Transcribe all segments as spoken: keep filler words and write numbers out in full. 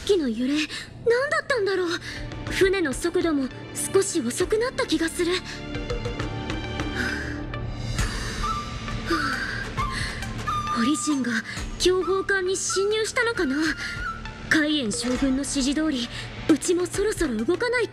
きの揺れ何だったんだろう。船の速度も少し遅くなった気がする。オリジンが強砲艦に侵入したのかな。海燕将軍の指示通りうちもそろそろ動かないと。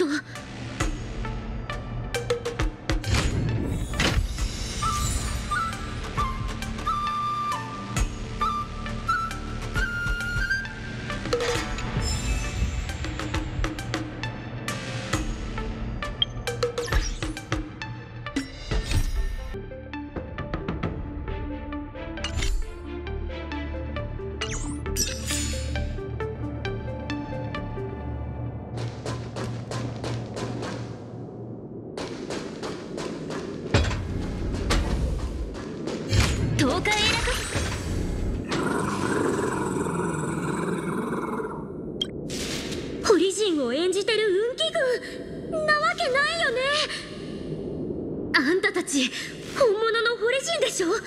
オリジンを演じてる運気軍なわけないよね。あんたたち本物のホリジンでしょ。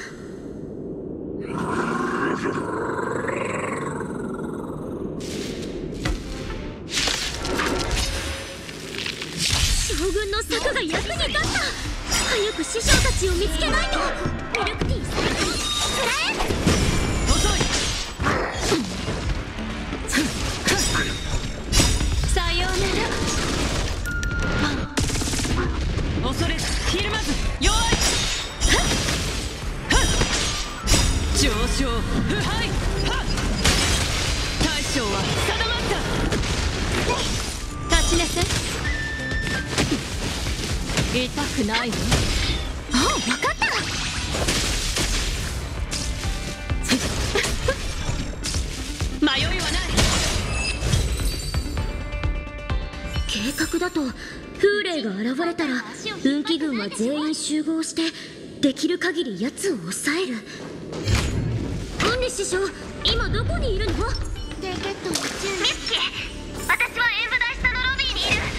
将軍の策が役に立った。早く師匠たちを見つけないと。ミルクティーさんくらえ。遅い。さようなら。恐れずひるまず弱い。上昇腐敗。大将は定まった。立ちなさい。痛くないの？ああ、分かった。迷いはない。計画だと風霊が現れたら運気軍は全員集合してできる限り奴を抑える。ウンリ師匠、今どこにいるの？デケットの準備。ミスキー、私は演舞台下のロビーにいる。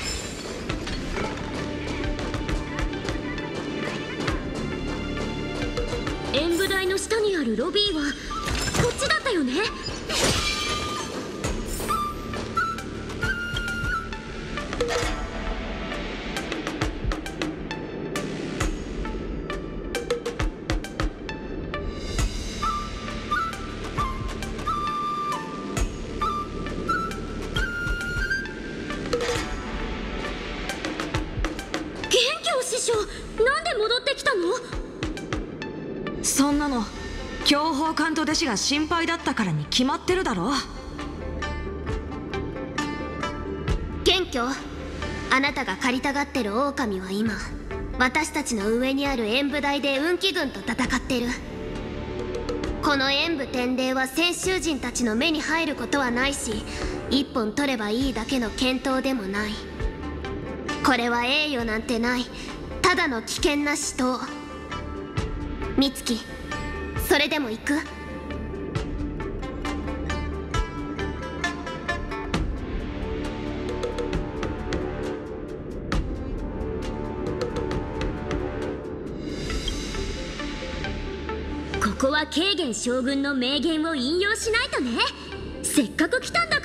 演舞台の下にあるロビーはこっちだったよね。師匠、なんで戻ってきたの？ そんなの強砲艦と弟子が心配だったからに決まってるだろ。 謙虚、あなたが借りたがってる狼は今私たちの上にある演舞台で運気軍と戦ってる。この演武天霊は先囚人たちの目に入ることはないし、一本取ればいいだけの検討でもない。これは栄誉なんてない、ただの危険な死闘。美月、それでも行く？ここは慶元将軍の名言を引用しないとね。せっかく来たんだから。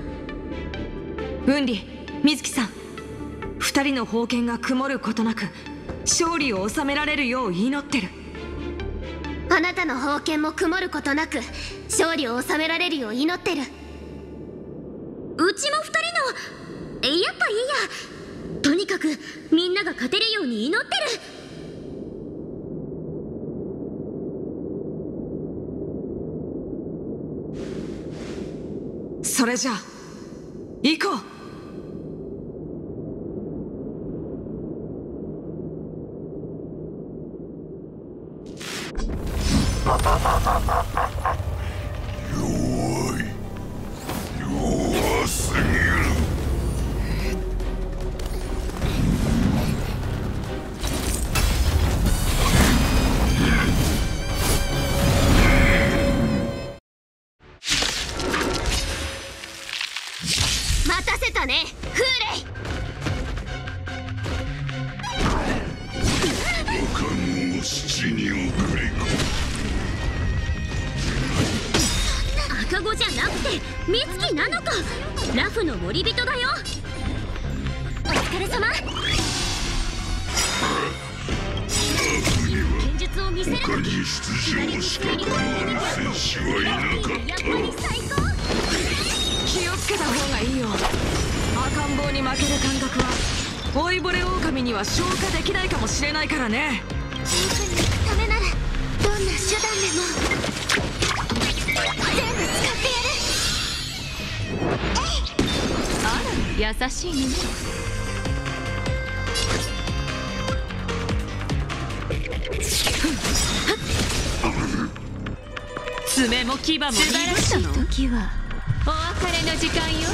雲里、水木さん、二人の宝剣が曇ることなく勝利を収められるよう祈ってる。 あなたの宝剣も曇ることなく勝利を収められるよう祈ってる。うちも二人の、やっぱいいや。とにかくみんなが勝てるように祈ってる。 それじゃあ行こう。 弱い、弱すぎる。 待たせたね、フーレイ。 若者を七に送り込む。 私赤子じゃなくて美月なのか。ラフの森人だよ。お疲れ様。剣術を見せる他に出場資格のある選手はいなかった。 気をつけた方がいいよ。赤ん坊に負ける感覚は老いぼれ狼には消化できないかもしれないからね。 遠くに行くためならどんな手段でも全部使ってやる。 あら優しいね。爪も牙も素晴らしい時はお別れの時間よ。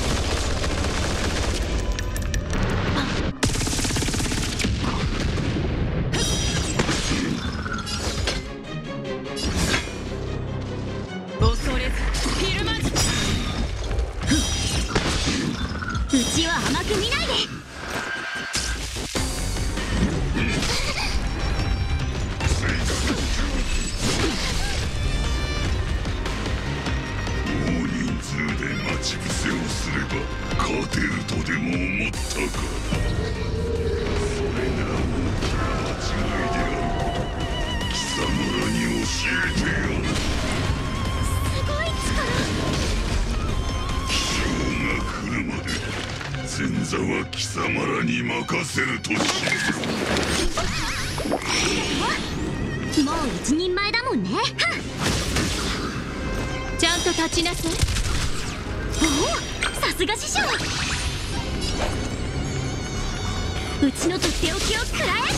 恐れずひるまず。 うちは甘く見ないで。 大人数で待ち伏せをすれば勝てるとでも思ったか。それが大きな間違いであることを貴様らに教えてやる。 すごい力。 気象が来るまで前座は貴様らに任せるとしよう。 もう一人前だもんね。 ちゃんと立ちなさい。 おお、さすが師匠。うちのとっておきを食らえ。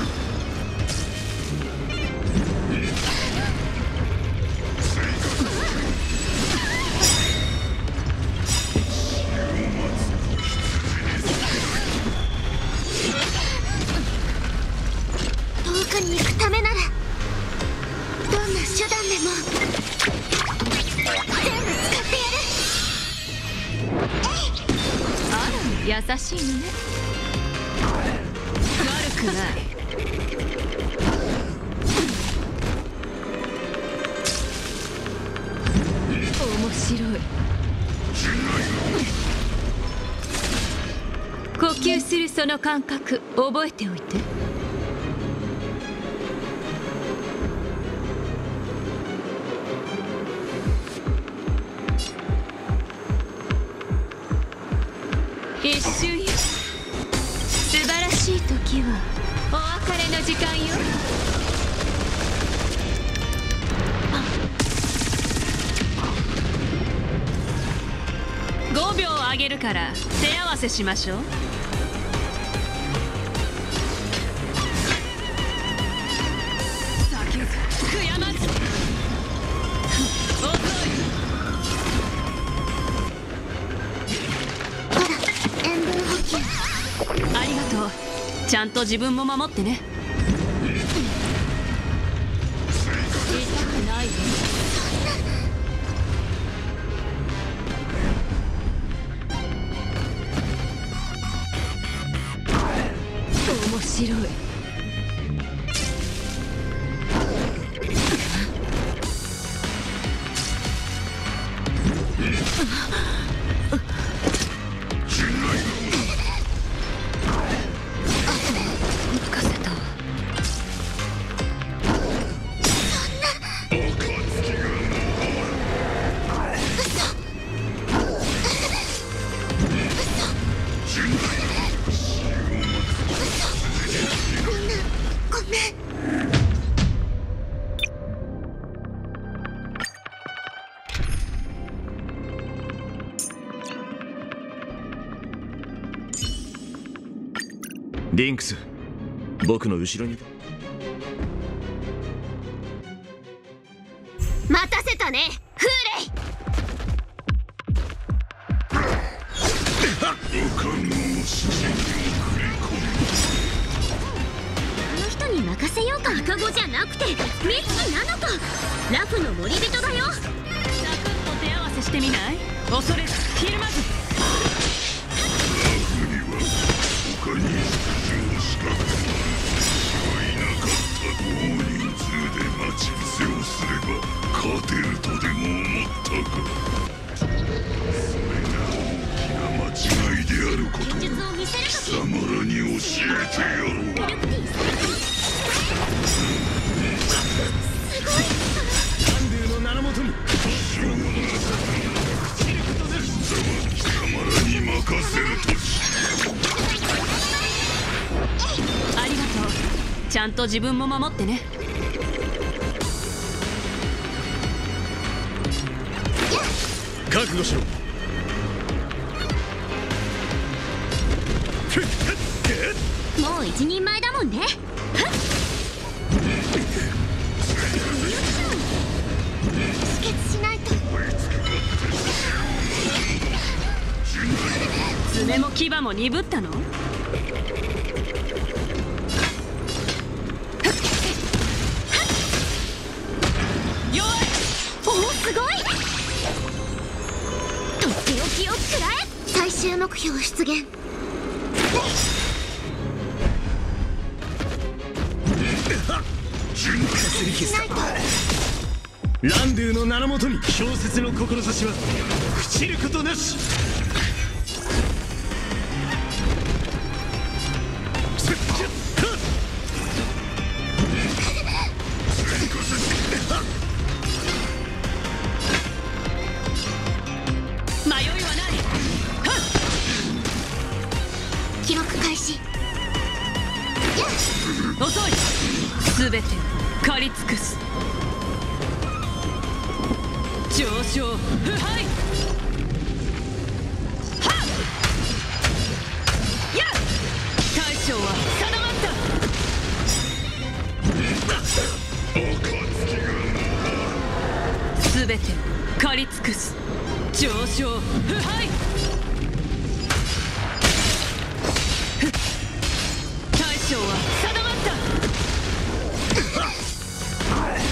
遠くに行くためならどんな手段でも全部使ってやる。 あら優しいのね。悪くない。面白い。呼吸するその感覚覚えておいて。一瞬よ。素晴らしい時はお別れの時間よ。ごびょうあげるから手合わせしましょう。避けず悔やまず。遅い。 塩分補給。 ありがとう。ちゃんと自分も守ってね。痛くないよ。面白い。任せた。 リンクス、僕の後ろに。 待たせたね、フーレイ。 他の指示に送り込む。 あの人に任せようか。赤子じゃなくて美月なのか。ラフの森人だよ。 サクッと手合わせしてみない。恐れずひるまず。 ラフには他に出場資格のある選手はいなかった。大人数で待ち伏せをすれば勝てるとでも思ったか。 間違いであることを剣術を見せる貴様らに教えてやろう。 ミルクティー最高。すごい。 ランドゥの名のもとに貴様らに任せるとし。 ありがとう。ちゃんと自分も守ってね。 覚悟しろ。 もう一人前だもんね。止血しないと。 爪も牙も鈍ったの？弱い。 おお、すごい。とっておきを食らえ。最終目標出現。しないと。 ランドゥの名のもとに小説の志は朽ちることなし。 迷いはない。 記録開始。 遅い。すべて狩り尽くす。上昇腐敗。はっやっ大将は定まった。すべて狩り尽くす。上昇腐敗。大将は定まった。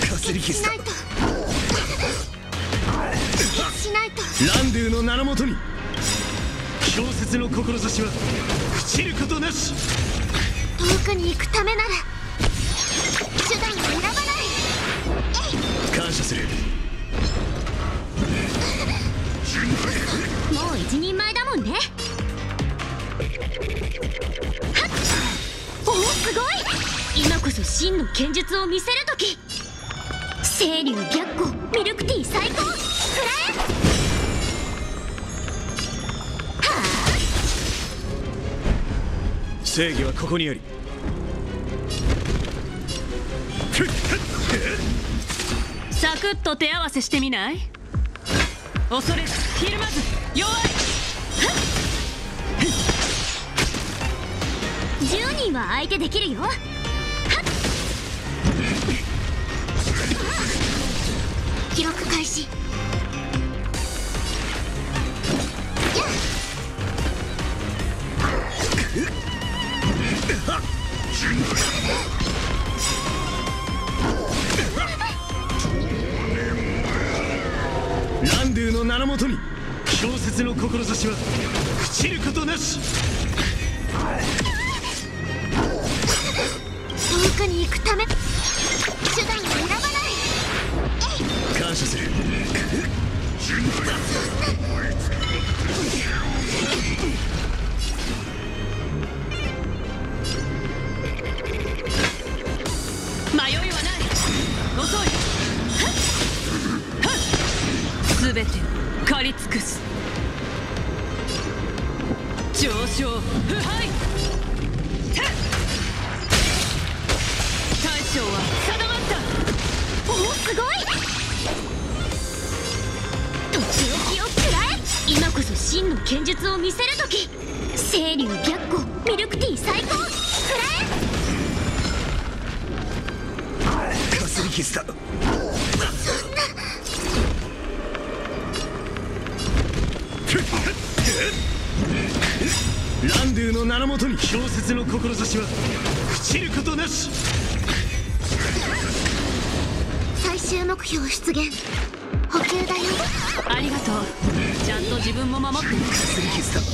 かすり傷だ。 しないと。しないと。 ランドゥの名のもとに小説の志は朽ちることなし。 遠くに行くためなら手段を選ばない。 感謝する。 もう一人前だもんね。はっおお、すごい。今こそ真の剣術を見せる時。清流白虎ミルクティー最高。くらえ。はあ。 正義はここにあり。 サクッと手合わせしてみない？恐れずひるまず弱い。 じゅうにんは相手できるよ。はっ記録開始。 ランドゥの名のもとに小説の志は朽ちることなし。 遠くに行くため手段を選ばない。 感謝する。 迷いはない。遅い。すべて狩り尽くす。上昇腐敗。大将は定まった。 おお、すごい。とっておきを食らえ。今こそ真の剣術を見せる時。清流白虎ミルクティー最高。くらえ。 かすり傷だ。ランドゥの名のもとに小説の志は朽ちることなし。 最終目標出現。補給だよ。 ありがとう。ちゃんと自分も守ってね。 かすり傷だ。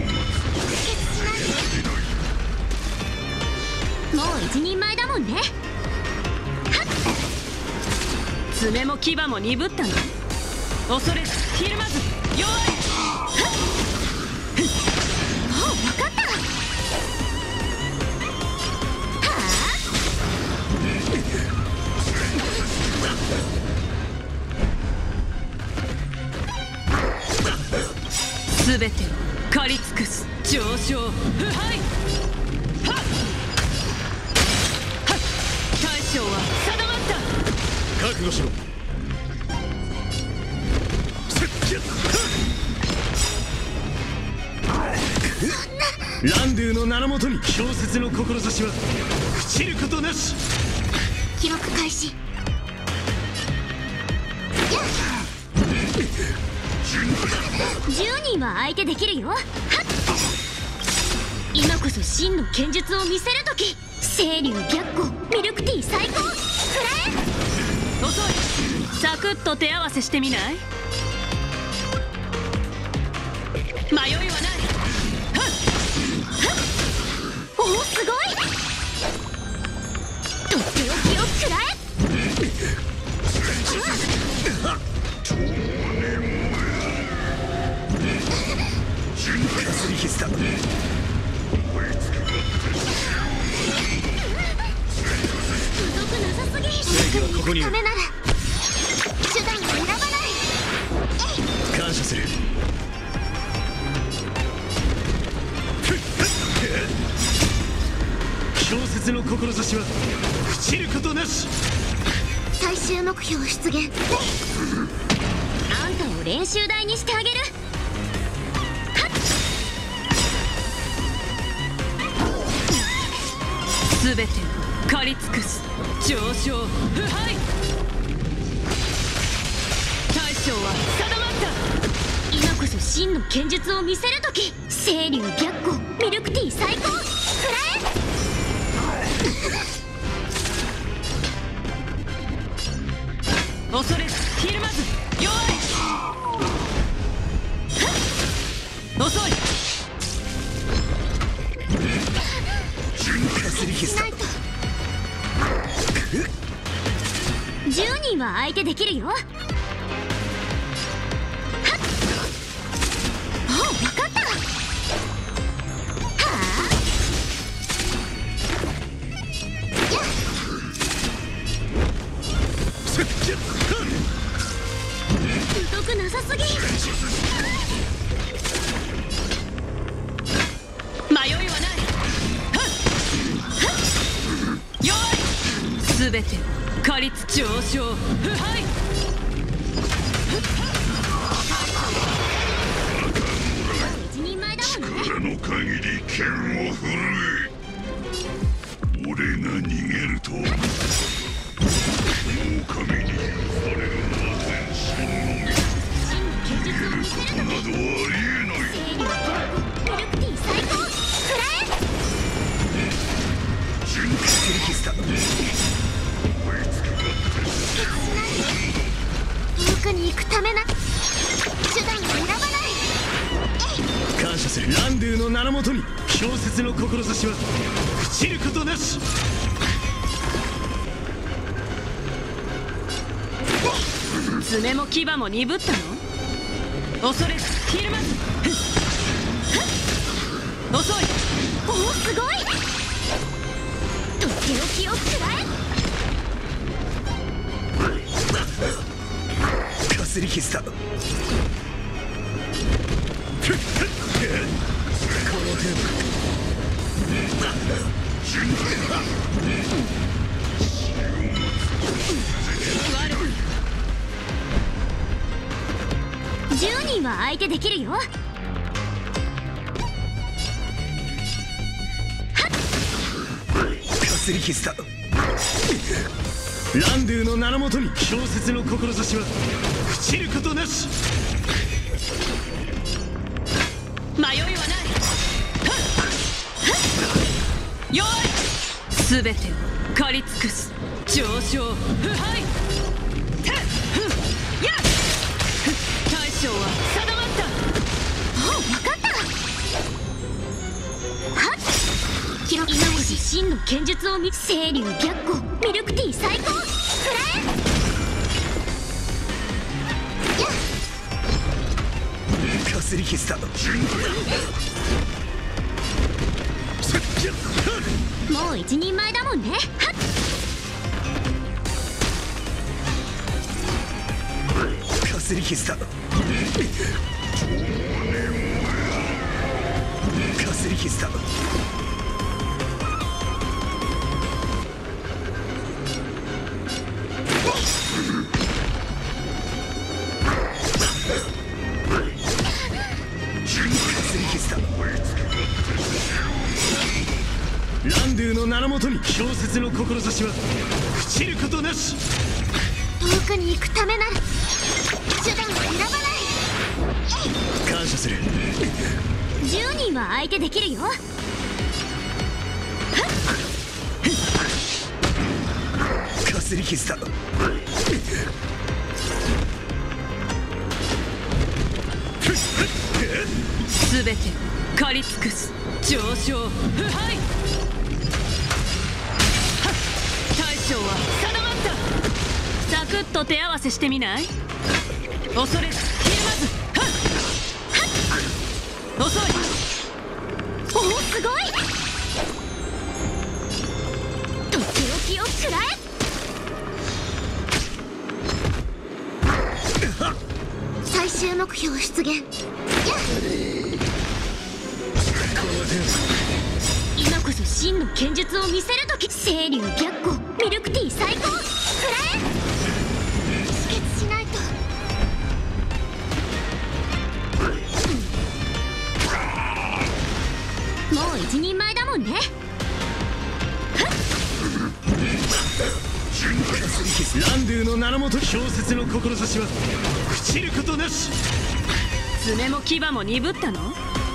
もう一人前だもんね。はっ爪も牙も鈍ったの？ 恐れずひるまず弱い。 もう分かった。 すべてを狩り尽くす上昇腐敗。はっはっ大将は定まった。 覚悟しろ。ランドゥの名のもとに小説の志は朽ちることなし。 記録開始。じゅうにんは相手できるよ。はっ今こそ真の剣術を見せる時。清流白虎ミルクティー最高。くらえ。 遅い。サクッと手合わせしてみない？迷いはない。 おおすごい。とっておきをくらえ。 かすり傷だ。 太くなさすぎ。 正義はここにある。 ためなら手段を選ばない。 感謝する。小説の志は朽ちることなし。 最終目標出現。あんたを練習台にしてあげる。 すべてを狩り尽くす上昇腐敗。大将は定まった。 今こそ真の剣術を見せる時。清流白虎ミルクティー最高。くらえ。 恐れずひるまず弱い。遅い。 かすり傷だ。 じゅうにんは相手できるよ。はっもう分かった。はあやっ太くなさすぎ。 迷いはない。弱い。すべてを狩り尽く上昇腐敗。 一人前だもんね。 力の限り剣を振るえ。俺が逃げると狼に許されるのは全身のみ。逃げることなどありえない。 清流白虎ミルクティー最高。くらえ。 かすり傷だ。 遠くに行くためな手段を選ばない。 感謝する。ランドゥの名のもとに小説の志は朽ちることなし。 爪も牙も鈍ったの？恐れずひるまず。遅い。 おおすごい。とっておきをくらえ。 かすり傷だ。この程度。 じゅうにんは相手できるよ。はっかすり傷だ。ランドゥの名のもとに小説の志は朽ちることなし。 迷いはない。弱い。すべてを狩り尽くす上昇腐敗。やっ大将は定まった。 もう分かった。はっ記録今こそ真の剣術を見。清流白虎ミルクティー最高。くらえ。やっすり傷だ。 もう一人前だもんね。はっかすり傷だ。かすり傷だ。ランドゥの名のもとに小説の志は朽ちることなし。 遠くに行くためなら手段を選ばない。 感謝する。 じゅうにんは相手できるよ。 かすり傷だ。 すべて狩り尽くす。上昇腐敗。大将は定まった。サクッと手合わせしてみない？恐れずひるまず。遅い。 おお、すごい。とっておきを食らえ。最終目標出現。今こそ真の剣術を見せるとき。清流白虎ミルクティー最高。食らえ。止血しないと。もう一人前だもんね。 ランドゥの名のもと小説の志は朽ちることなし。 爪も牙も鈍ったの？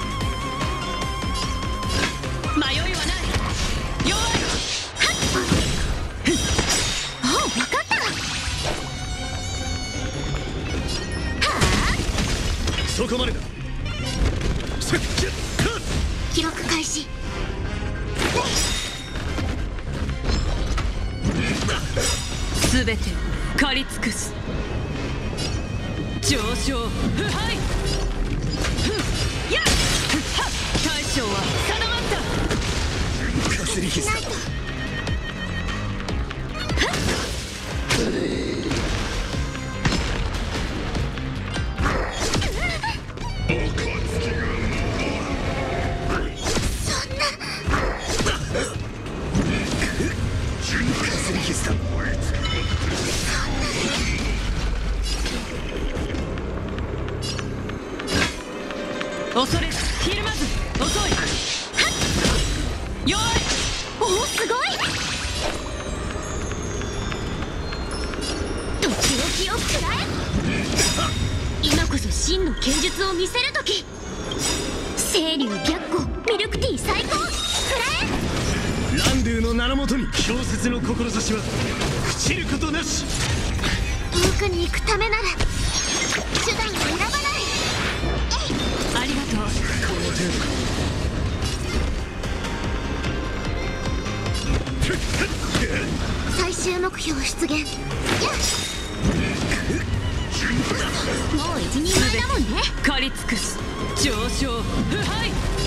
迷いはない。弱い。 ああ、分かった。 そこまでだ。 記録開始。 すべてを狩り尽くす。上昇腐敗。やっ大将は定まった。 かすり傷だ。 恐れずひるまず。遅い。弱い。 おお、すごい。とっておきを食らえ。今こそ真の剣術を見せるとき。清流白虎ミルクティー最高。食らえ。 ランドゥの名のもとに小説の志は朽ちることなし。 遠くに行くためなら手段を選ばない。 ありがとう。 この程度か。 最終目標出現。もう一人前だもんね。 狩り尽くす。上昇腐敗。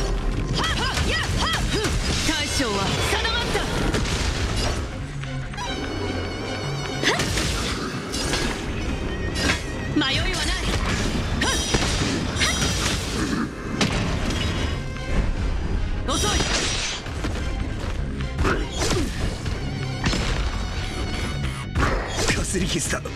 大将は定まった。迷いはない。遅い。 かすり傷だ。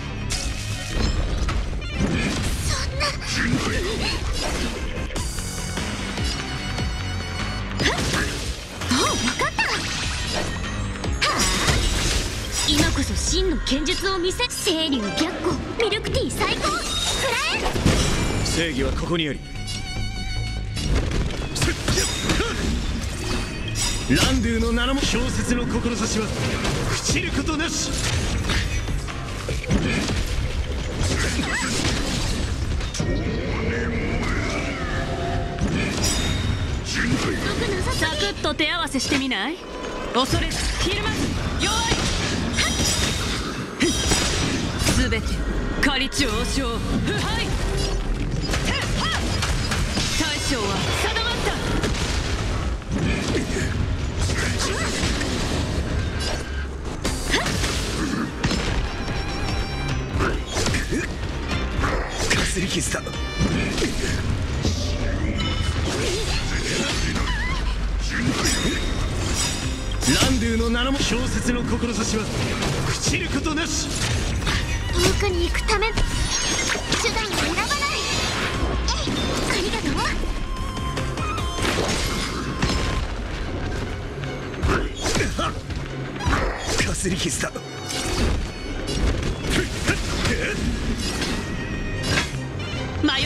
今こそ真の剣術を見せ。清流白虎ミルクティー最高。食らえ。 正義はここにあり。ランドゥの名のも小説の志は朽ちることなし。 サクッと手合わせしてみない？恐れずひるまず。弱い。すべて狩り上昇腐敗。 すり傷だ。ランドゥの名のも小説の志は朽ちることなし。 遠くに行くため手段を選ばない。えい、ありがとう。かすり傷だ。 迷いはない。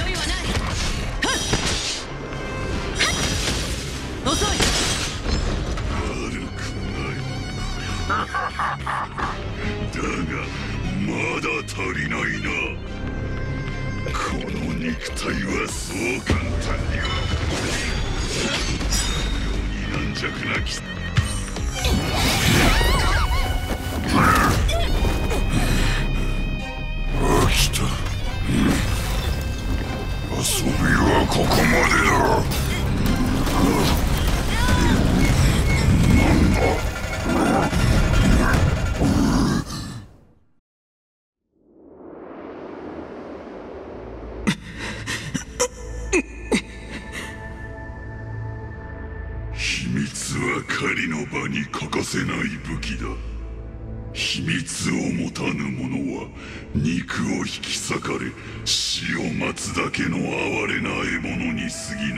遅い。 悪くないだがまだ足りないな。この肉体はそう簡単にはそのように軟弱なき飽きた。遊びはここまでだ。なんだ。秘密は狩りの場に欠かせない武器だ。秘密を持たぬ者は肉を引き裂かれ死を待つだけの哀れな獲物に過ぎない。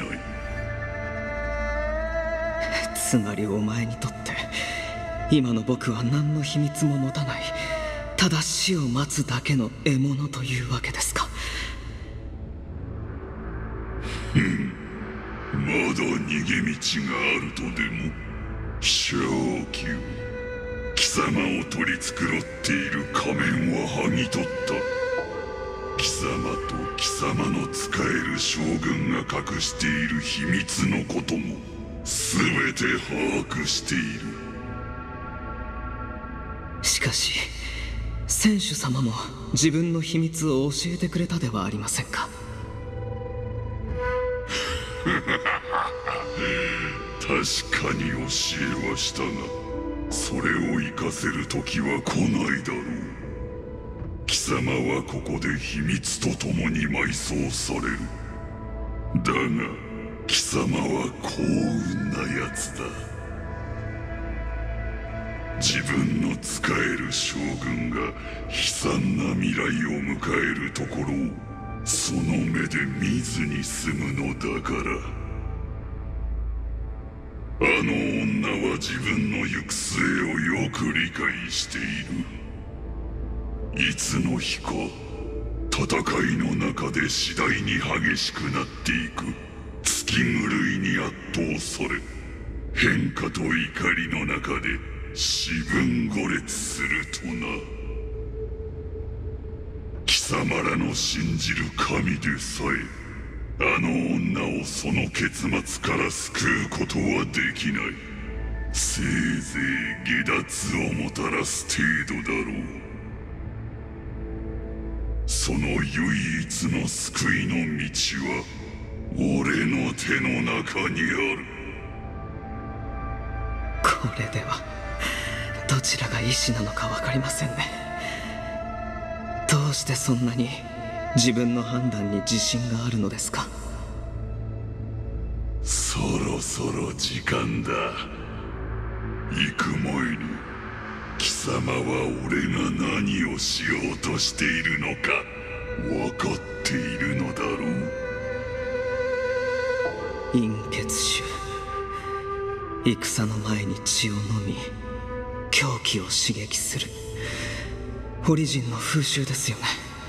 つまりお前にとって今の僕は何の秘密も持たない、ただ死を待つだけの獲物というわけですか。 ふん、まだ逃げ道があるとでも。小球、貴様を取り繕っている仮面は剥ぎ取った。貴様と貴様の使える将軍が隠している秘密のことも全て把握している。 しかし選手様も自分の秘密を教えてくれたではありませんか。 確かに教えはしたが、それを生かせる時は来ないだろう。貴様はここで秘密と共に埋葬される。だが貴様は幸運なやつだ。自分の使える将軍が悲惨な未来を迎えるところをその目で見ずに済むのだから。あの女は自分の行く末をよく理解している。いつの日か戦いの中で次第に激しくなっていく月狂いに圧倒され、変化と怒りの中で四分五裂するとな。貴様らの信じる神でさえあの女をその結末から救うことはできない。せいぜい下脱をもたらす程度だろう。その唯一の救いの道は俺の手の中にある。 これではどちらが医師なのか分かりませんね。どうしてそんなに自分の判断に自信があるのですか。 そろそろ時間だ。行く前に貴様は俺が何をしようとしているのか分かっているのだろう。 陰血種、戦の前に血を飲み狂気を刺激するオリジンの風習ですよね。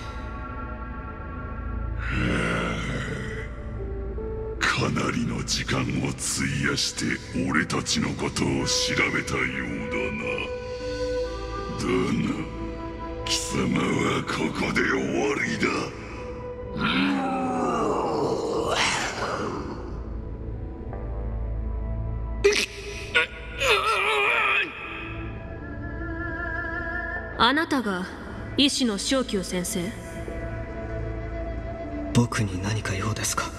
かなりの時間を費やして俺たちのことを調べたようだな。だが貴様はここで終わりだ。 あなたが医師の小休先生？ 僕に何か用ですか？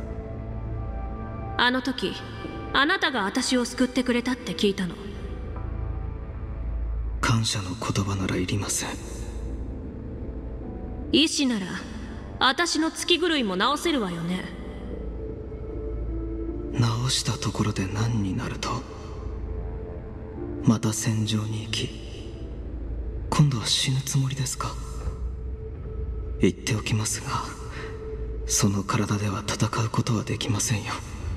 あの時あなたが私を救ってくれたって聞いたの。 感謝の言葉ならいりません。 医師なら私の月狂いも直せるわよね。 直したところで何になると、また戦場に行き今度は死ぬつもりですか？言っておきますが、その体では戦うことはできませんよ。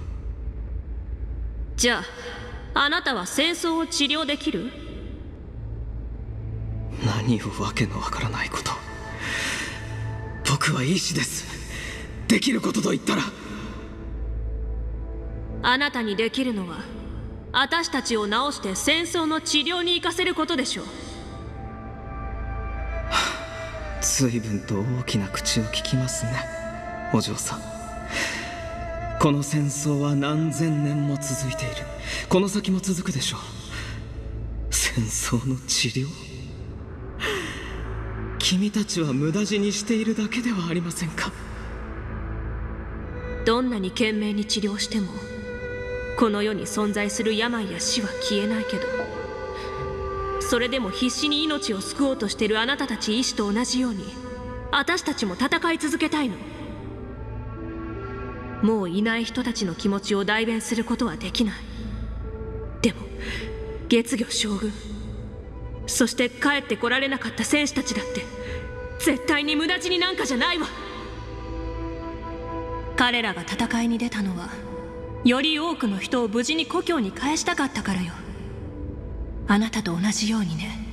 じゃああなたは戦争を治療できる？ 何をわけのわからないこと。僕は医師です。できることと言ったら。 あなたにできるのは私たちを治して戦争の治療に生かせることでしょう。 随分と大きな口を聞きますね、お嬢さん。この戦争は何千年も続いている。この先も続くでしょう。戦争の治療？君たちは無駄死にしているだけではありませんか。 どんなに懸命に治療してもこの世に存在する病や死は消えないけど、それでも必死に命を救おうとしているあなたたち医師と同じように私たちも戦い続けたいの。もういない人たちの気持ちを代弁することはできない。でも月魚将軍、そして帰ってこられなかった戦士たちだって絶対に無駄死になんかじゃないわ。彼らが戦いに出たのはより多くの人を無事に故郷に帰したかったからよ。あなたと同じようにね。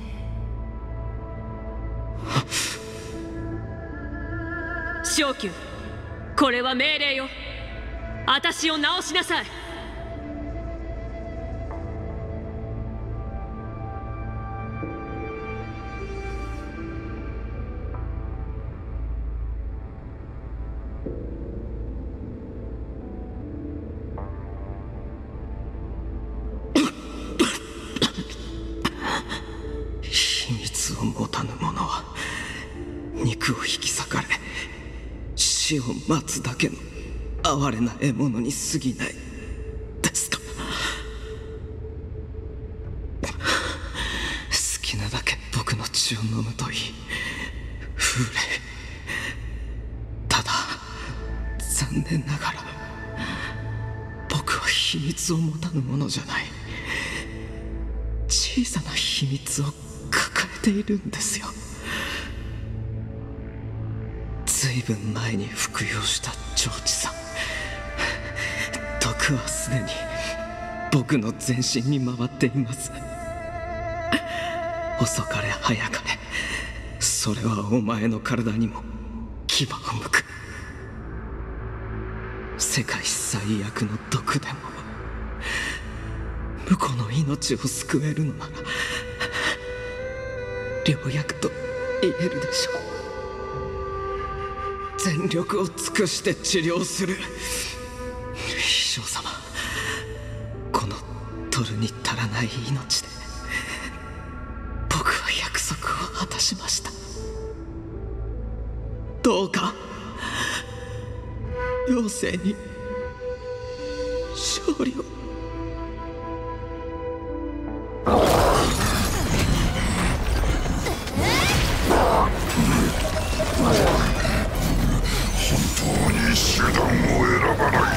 昇級、これは命令よ。私を治しなさい。 秘密を持たぬ者は肉を引き裂かれ死を待つだけの哀れな獲物に過ぎないですか。好きなだけ僕の血を飲むといい。フーレ。ただ残念ながら僕は秘密を持たぬものじゃない。小さな秘密を抱えているんですよ。ずいぶん前に服用したジョージさん、毒はすでに僕の全身に回っています。遅かれ早かれそれはお前の体にも牙を向く。世界最悪の毒でも婿の命を救えるのなら良薬と言えるでしょう。全力を尽くして治療する。秘書様、この取るに足らない命で僕は約束を果たしました。どうか妖精に勝利を。 手段を選ばないな。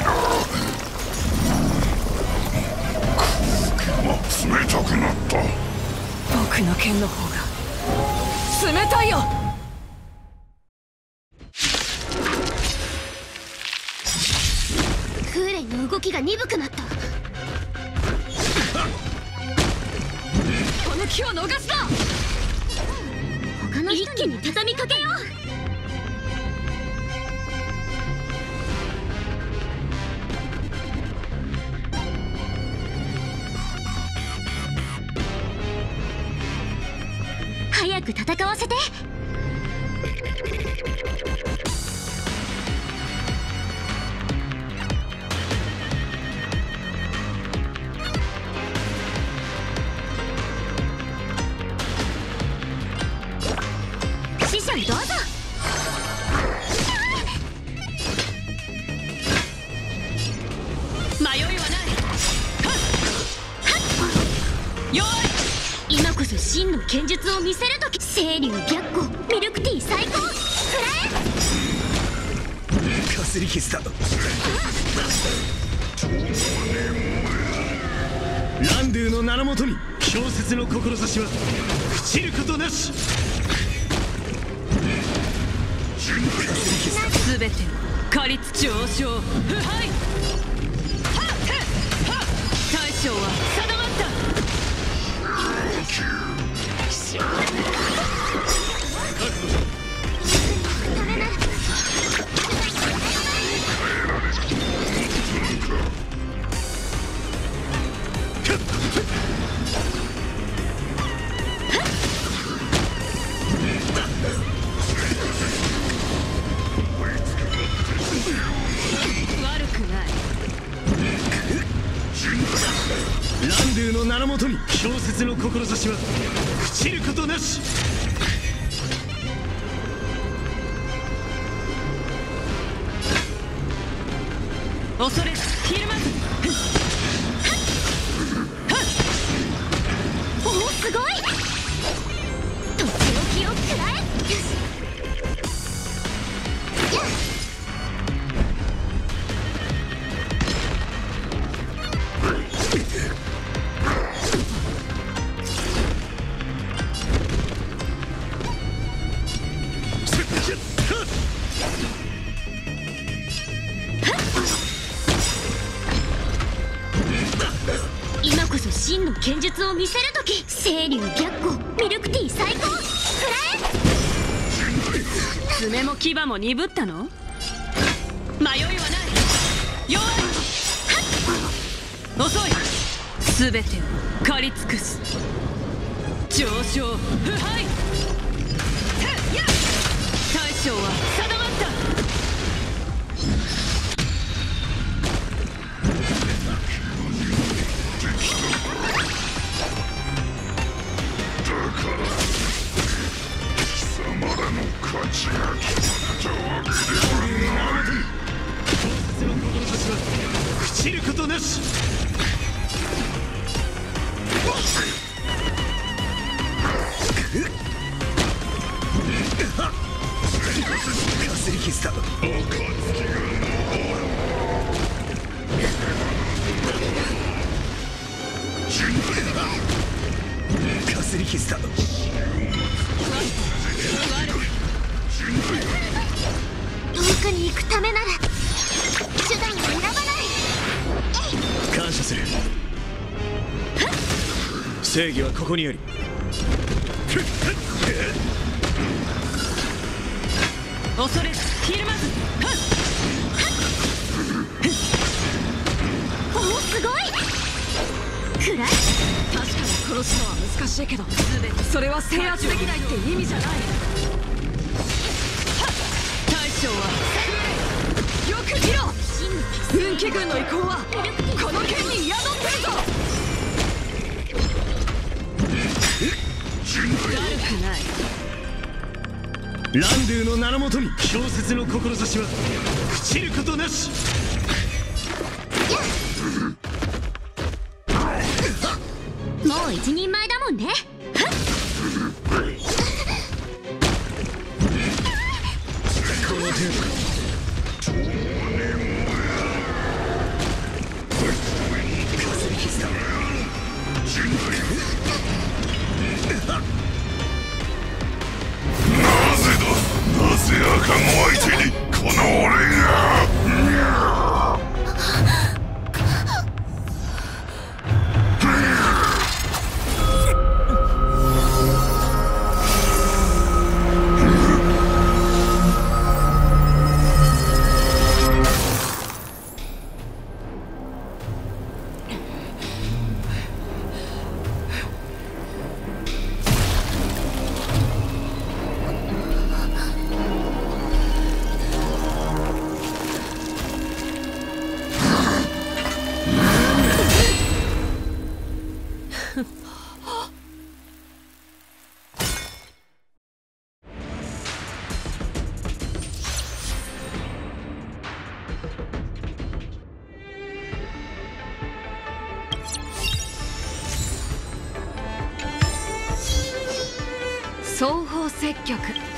空気が冷たくなった。 僕の剣の方が冷たいよ。 フーレンの動きが鈍くなった。 この気を逃すな。 他の人に一気に畳みかけよう。早く戦わせて。師匠どうぞ。 迷いはない。よい。 今こそ真の剣術を見せるとき。清流白虎ミルクティー最高。くらえ。 すり傷だ。ランドゥの名のもとに氷雪の志は朽ちることなし。 すべてを狩りつ上昇腐敗。大将は定まった。 ランドゥの名のもとに氷雪の志は朽ちることなし。 恐れひるまず。 おお、すごい。とっておきを食らえ。今こそ真の剣術を見せる時。清流逆光ミルクティー最高。食らえ。 爪も牙も鈍ったの？迷いはない。弱い。遅い。すべてを狩り尽くす。上昇腐敗。大将は定まった。 朽ちることなし。かすり傷だ。かすり傷だ。 遠くに行くためなら手段を選ばない。 感謝する。正義はここにあり。 恐れひるまず。 おお、すごい。食らえ。 確かに殺すのは難しいけど、それは制圧できないって意味じゃない。大将はよく見ろ。運気軍の意向はこの剣に宿ってるぞ。悪くない。 ランドゥの名のもとに氷雪の志は朽ちることなし。 もう一人前だもんね。 この程度か。 なぜ赤子相手にこの俺が。 双方積極。